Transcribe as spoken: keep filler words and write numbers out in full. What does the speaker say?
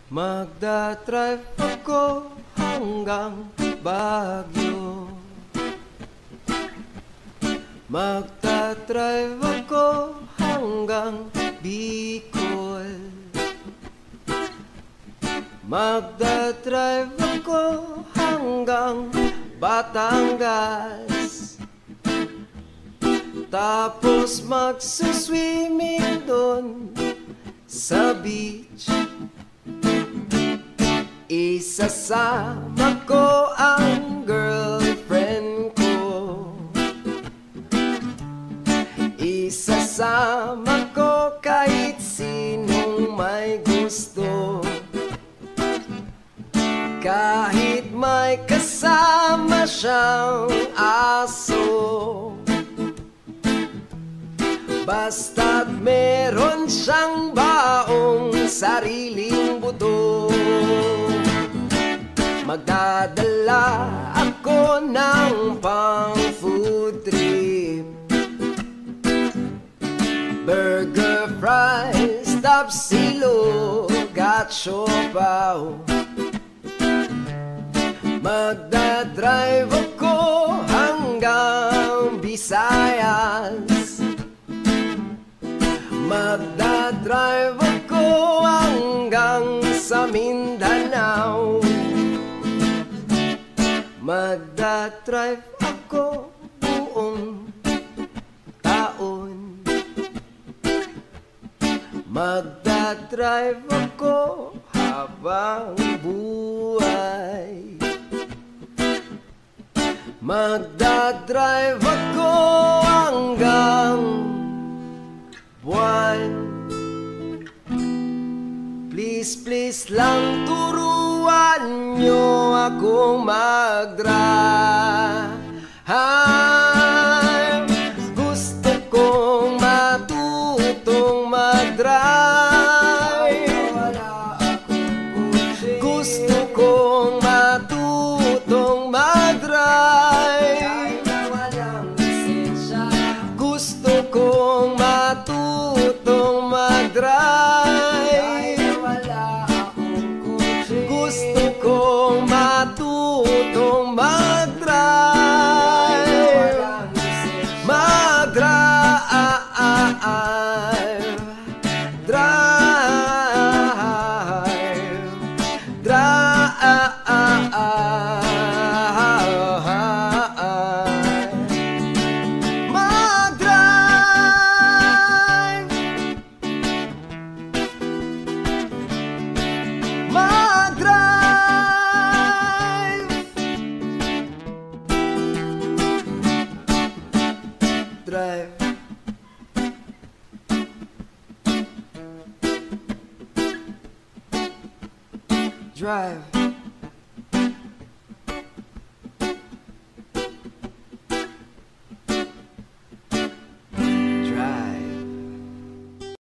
Magdadrive ako hanggang Baguio. Magdadrive ako hanggang Bicol. Magdadrive ako hanggang Batangas. Tapos magsuswimming doon sa beach. Isasama ko ang girlfriend ko. Isasama ko kahit sinong may gusto. Kahit may kasama siyang aso. Basta't meron siyang baong sariling buto. Magdadala ako ng pang food trip. Burger, fries, tapsilog at siopaw. Magdadrive ako hanggang Visayas. Magdadrive ako hanggang sa Mindanao. Magdadrive ako buong taon. Magdadrive ako habang buhay. Magdadrive ako hanggang buwan. Please, please lang turuan nyo akong mag-drive. Gusto kong matutong mag-drive. Gusto kong matutong mag-drive. Gusto kong matutong mag-drive. Gusto kong matutong mag-drive. Mag-drive. Drive. Drive. Drive. Drive.